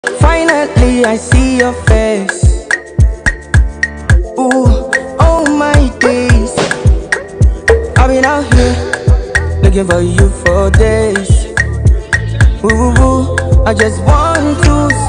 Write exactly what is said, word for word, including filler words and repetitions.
Finally I see your face. Ooh, oh my days, I've been out here looking for you for days. Ooh, I just want to